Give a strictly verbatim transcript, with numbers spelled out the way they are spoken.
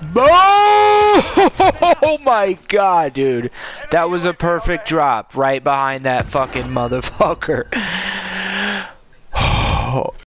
Oh my god, dude. That was a perfect drop right behind that fucking motherfucker.